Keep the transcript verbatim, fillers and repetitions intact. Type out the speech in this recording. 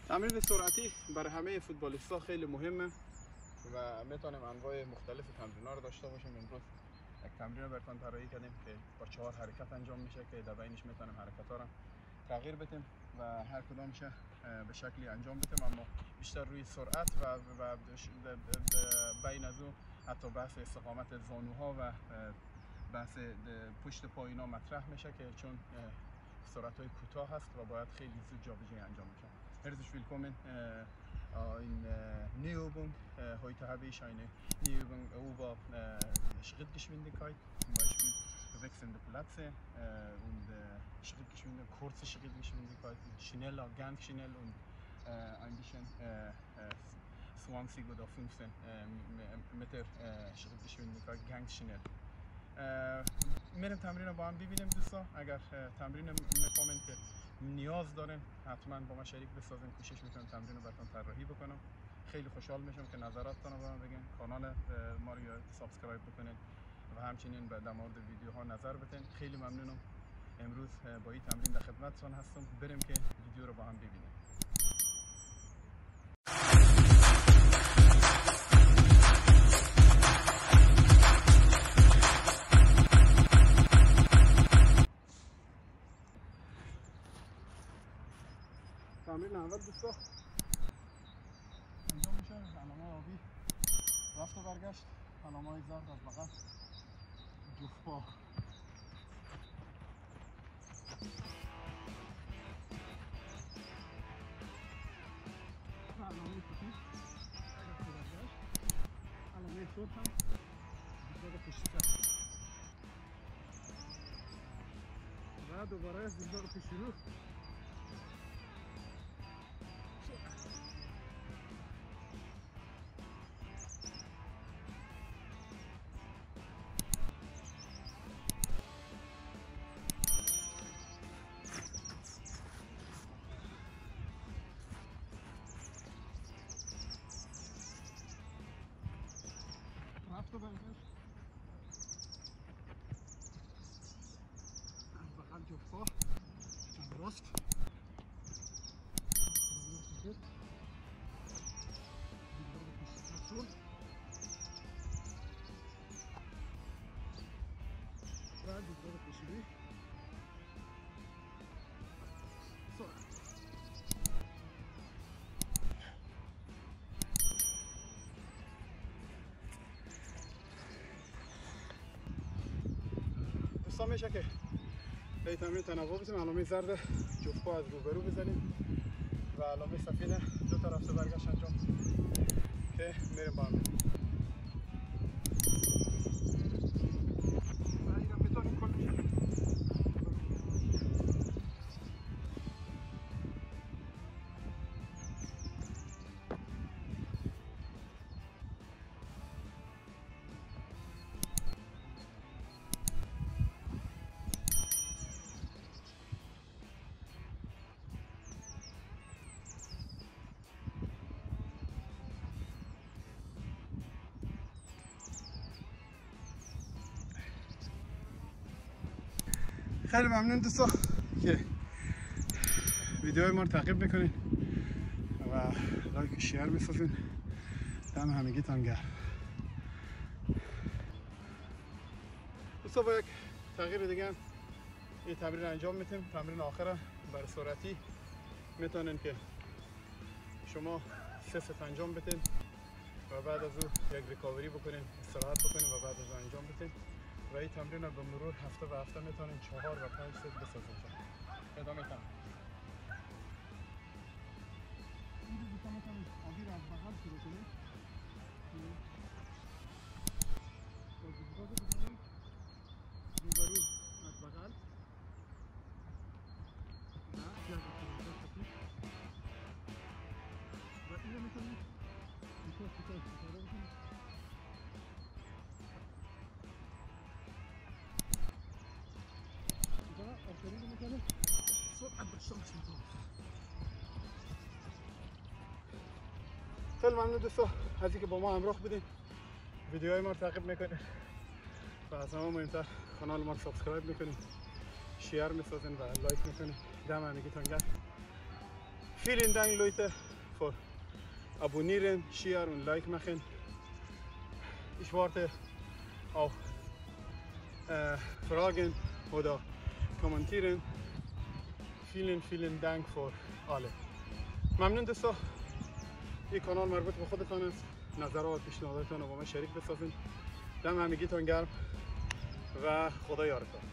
تمرین سرعتی برای همه فوتبالیست‌ها خیلی مهمه و میتونیم انواع مختلف تمرین‌ها رو داشته باشیم. امروز یک تمرین رو براتون طراحی کردیم که با چهار حرکت انجام میشه که در بینش میتونیم حرکت‌ها رو تغییر بدیم و هر کدامش به شکلی انجام بدیم، اما بیشتر روی سرعت و و بین از اون حتی بحث استقامت زانوها و بحث پشت پایینا مطرح میشه که چون سرعت‌های کوتاه هست و باید خیلی زود جابجایی انجام میشه. Herzlich willkommen äh, in äh, Übung. Äh, heute habe ich eine Übung über äh, Schrittgeschwindigkeit, zum Beispiel wechselnde Plätze äh, und äh, Schrittgeschwindigkeit, kurze Schrittgeschwindigkeit, schneller, ganz schnell und äh, ein bisschen äh, zwanzig oder fünfzehn äh, Meter äh, Schrittgeschwindigkeit, ganz schnell. میریم تمرین رو با هم ببینیم دوستا. اگر تمرین میفهمین که نیاز دارین حتما با ما شریک بسازین، کوشش میکنم تمرین رو براتون طراحی بکنم. خیلی خوشحال میشم که نظراتتون رو به من بگین، کانال ما رو سابسکرایب بکنین و همچنین در مورد ویدیوها نظر بدین. خیلی ممنونم. امروز با این تمرین در خدمتتون هستم. بریم که ویدیو رو با هم ببینیم. تمرین اول دوستا انجام میشه علامه آبی رفت و برگشت، علامه های زرد از بغل جفت پا. علامه سفید رفت و برگشت، علامه سرخ هم زیزداد پشتی سر و دوباره زیزداد پشتی رو. رفت و برگشت از بغل جفت پا، از راست سفید زیزداد پشتی سر سر و زیزداد پشتی روی سرعت. دوستان میشه که به تمرین تنوع بزنیم. علامه زرد جفت پا از روبرو بزنیم و علامه سفید دو تا رفت و برگشت انجام که میریم با هم بریم. خیلی ممنون دوستا که ویدیوهای ما رو تعقیب میکنین و لایک و شیر میسازین. دم همگیتان گرم. دوستا با یک تغییر دیگه این تمرین انجام میتیم. تمرین آخره برای سرعتی میتونین که شما سه ست انجام بدین و بعد از اون یک ریکاوری بکنین، استراحت بکنین و بعد از اون انجام بدین و این تمرین رو به مرور هفته به هفته میتونین چهار و پنج ست بسازین. ادامه تمرین. اینجا دیگه میتونین آبی رو از بغل شروع کنید. با زیزداد بزنید روبرو از بغل و پیاز زیزداد سفید و اینجا میتونید کوتاه کوتاه استفاده بکنید. آخری رو میکنه سرعت داشته باشیم. خیلی ممنون دوستا از اینکه با ما همراه بودین، ویدیوهای ما رو تعقیب میکنین و از همه مهمتر کانال ما رو سابسکرایب میکنین، شیر میسازین و لایک میکنین. دم همگیتون گرم. Vielen Dank Leute für abonnieren, share und like machen. Ich warte auf äh, Fragen oder kommentieren. Vielen vielen Dank für alle. ممنون دوستا. این کانال مربوط به خودتان است. نظرات پیشنهاداتتان رو با من شریک بسازید. دم همگیتان گرم و خدا یارتان.